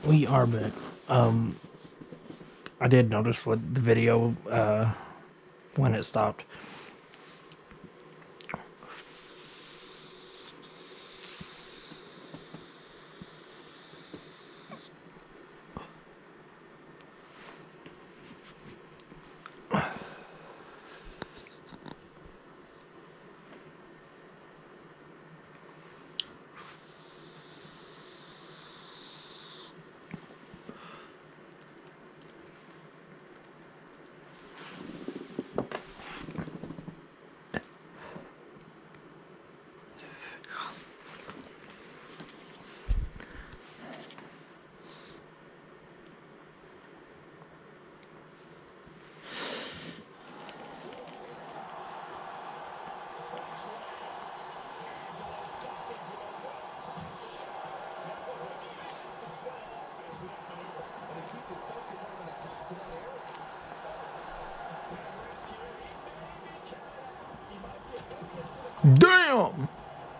We are back. I did notice what the video when it stopped. Damn!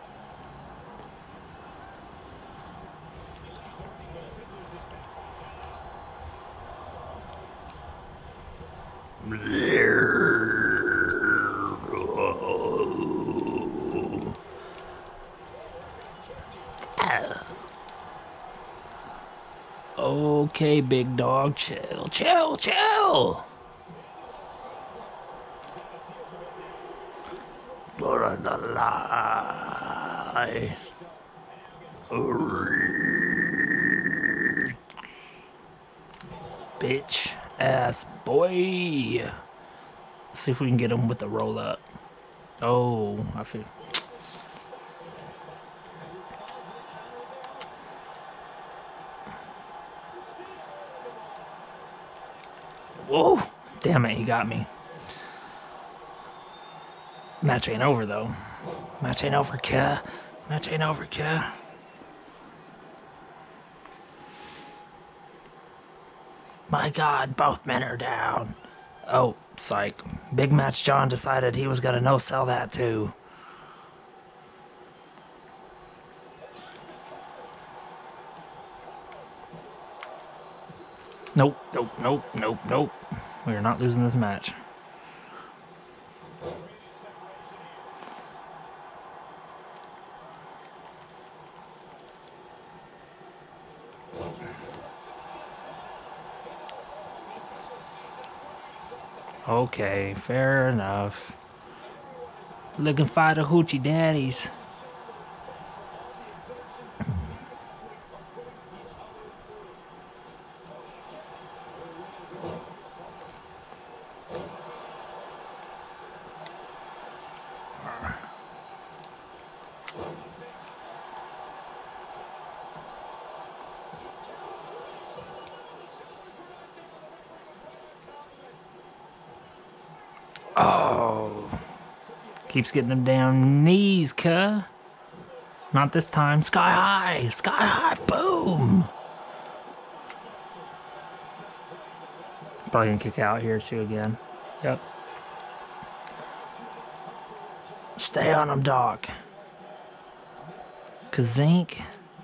Okay, big dog, chill, chill, chill. Blood on the lie. Bitch ass boy. Let's see if we can get him with the roll up. Oh, I feel. Whoa! Damn it, he got me. Match ain't over though. Match ain't over, kid. Match ain't over, kid. My God, both men are down. Oh, psych. Big Match John decided he was gonna no-sell that too. Nope, nope, nope, nope, nope. We are not losing this match. Okay, fair enough. Looking for the hoochie daddies. Oh. Keeps getting them damn knees, cuh. Not this time. Sky high. Sky high. Boom. Probably gonna kick out here too again. Yep. Stay on him, Doc. Kazink.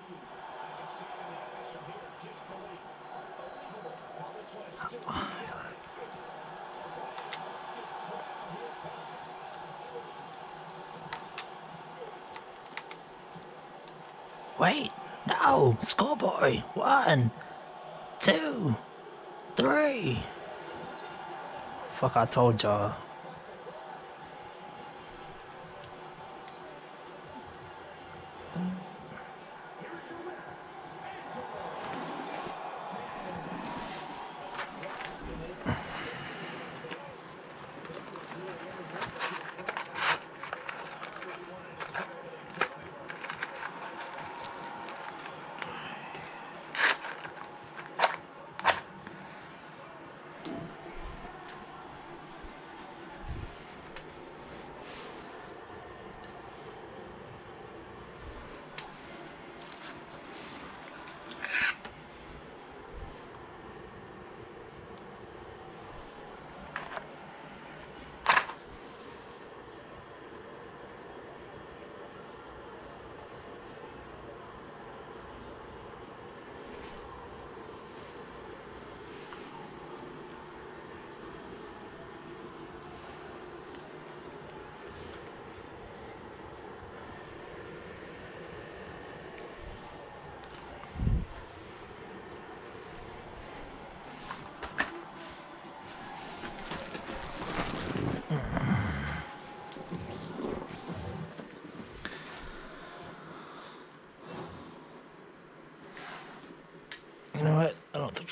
Wait, no, schoolboy. 1, 2, 3. Fuck, I told y'all.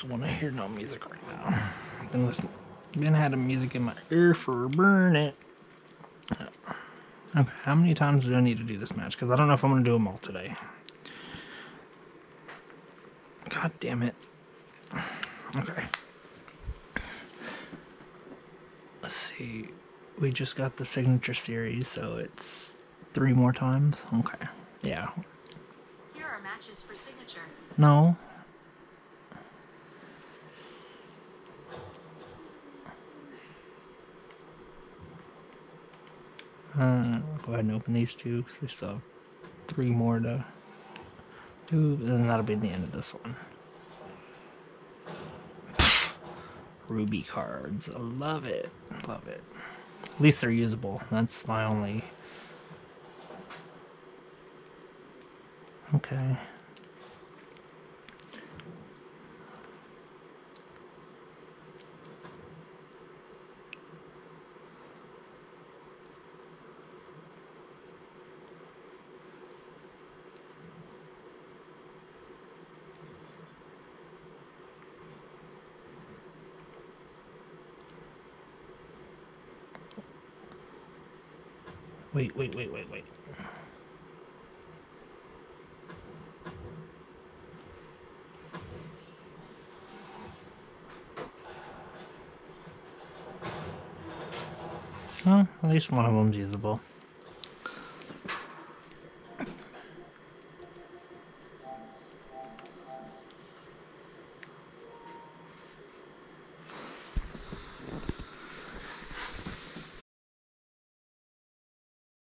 I want to hear no music right now. Been having music in my ear for a burn it. Okay, how many times do I need to do this match? Because I don't know if I'm going to do them all today. God damn it. Okay. Let's see. We just got the signature series, so it's 3 more times. Okay. Yeah. Here are matches for signature. No. Go ahead and open these 2 because we still have 3 more to do, and then that'll be the end of this one. Ruby cards. I love it. Love it. At least they're usable. That's my only... Okay. Wait. Well, at least one of them's usable.